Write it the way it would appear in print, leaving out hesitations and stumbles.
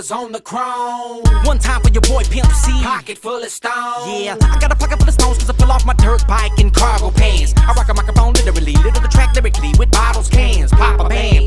diamonds on the chrome. One time for your boy Pimp C. Pocket full of stones. Yeah, I got a pocket full of stones cause I fell off my dirt bike in cargo pants. I rock a microphone literally, little the track lyrically with bottles, cans, pop a band.